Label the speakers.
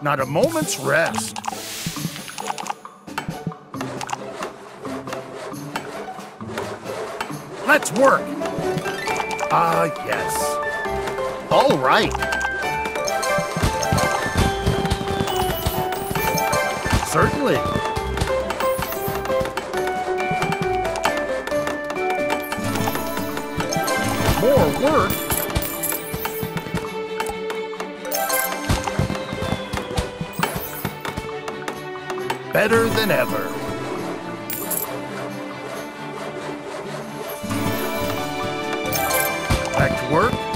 Speaker 1: Not a moment's rest. Let's work. Yes. All right. Certainly. More work. Better than ever. Back to work.